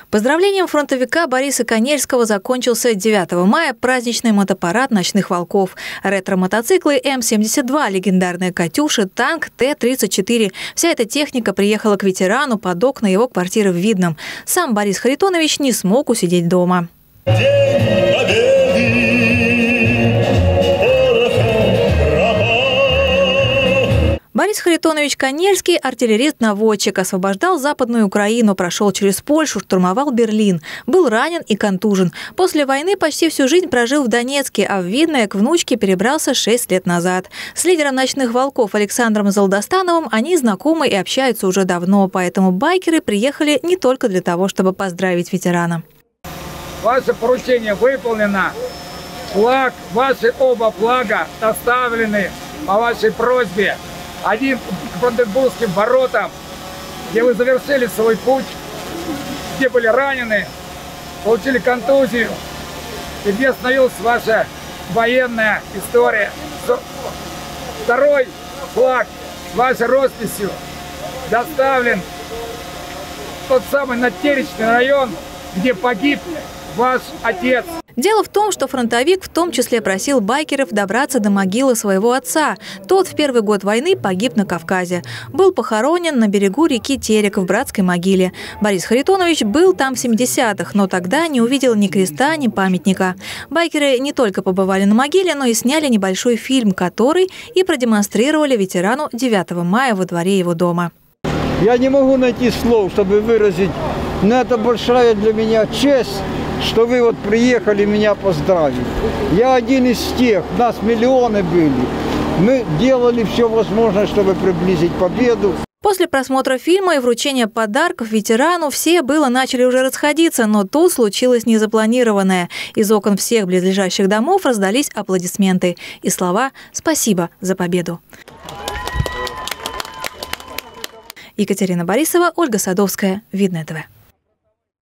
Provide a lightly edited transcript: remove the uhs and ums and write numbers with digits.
Поздравлением фронтовика Бориса Конельского закончился 9 мая праздничный мотопарад «Ночных волков». Ретро-мотоциклы М-72, легендарная «Катюша», танк Т-34. Вся эта техника приехала к ветерану под окна его квартиры в Видном. Сам Борис Харитонович не смог усидеть дома. День Победы! Борис Харитонович Конельский – артиллерист-наводчик, освобождал Западную Украину, прошел через Польшу, штурмовал Берлин. Был ранен и контужен. После войны почти всю жизнь прожил в Донецке, а в Видное к внучке перебрался 6 лет назад. С лидером «Ночных волков» Александром Золдостановым они знакомы и общаются уже давно, поэтому байкеры приехали не только для того, чтобы поздравить ветерана. Ваше поручение выполнено. Флаг, ваши оба флага доставлены по вашей просьбе. Один к Бранденбургским воротам, где вы завершили свой путь, где были ранены, получили контузию, и где остановилась ваша военная история. Второй флаг с вашей росписью доставлен в тот самый Натеречный район, где погиб ваш отец. Дело в том, что фронтовик в том числе просил байкеров добраться до могилы своего отца. Тот в первый год войны погиб на Кавказе. Был похоронен на берегу реки Терек в братской могиле. Борис Харитонович был там в 70-х, но тогда не увидел ни креста, ни памятника. Байкеры не только побывали на могиле, но и сняли небольшой фильм, который и продемонстрировали ветерану 9 мая во дворе его дома. Я не могу найти слов, чтобы выразить, но это большая для меня честь, что вы вот приехали меня поздравить. Я один из тех, нас миллионы были. Мы делали все возможное, чтобы приблизить победу. После просмотра фильма и вручения подарков ветерану все начали уже расходиться, но тут случилось незапланированное. Из окон всех близлежащих домов раздались аплодисменты и слова «Спасибо за победу». Екатерина Борисова, Ольга Садовская, Видное ТВ.